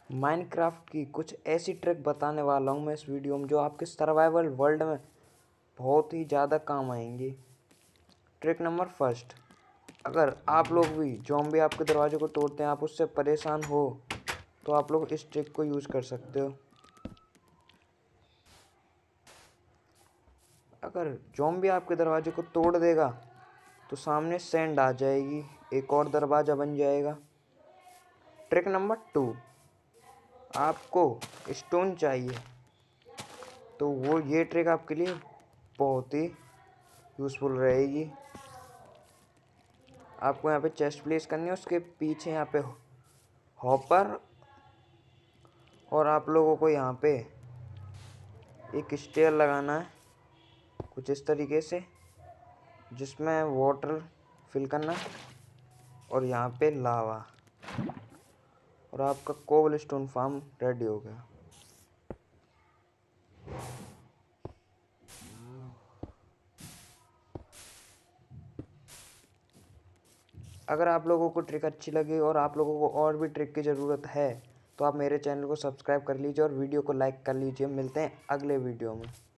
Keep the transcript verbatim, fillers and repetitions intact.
Minecraft की कुछ ऐसी ट्रिक बताने वाला हूँ मैं इस वीडियो में जो आपके सर्वाइवल वर्ल्ड में बहुत ही ज़्यादा काम आएंगी। ट्रिक नंबर फर्स्ट, अगर आप लोग भी ज़ॉम्बी आपके दरवाजे को तोड़ते हैं, आप उससे परेशान हो, तो आप लोग इस ट्रिक को यूज़ कर सकते हो। अगर ज़ॉम्बी आपके दरवाजे को तोड़ देगा तो सामने सैंड आ जाएगी, एक और दरवाज़ा बन जाएगा। ट्रिक नंबर टू, आपको स्टोन चाहिए तो वो ये ट्रिक आपके लिए बहुत ही यूज़फुल रहेगी। आपको यहाँ पे चेस्ट प्लेस करनी है, उसके पीछे यहाँ पे हॉपर, और आप लोगों को यहाँ पे एक स्टेयर लगाना है कुछ इस तरीके से, जिसमें वाटर फिल करना और यहाँ पे लावा, और आपका कोबल स्टोन फार्म रेडी हो गया। अगर आप लोगों को ट्रिक अच्छी लगी और आप लोगों को और भी ट्रिक की ज़रूरत है तो आप मेरे चैनल को सब्सक्राइब कर लीजिए और वीडियो को लाइक कर लीजिए। मिलते हैं अगले वीडियो में।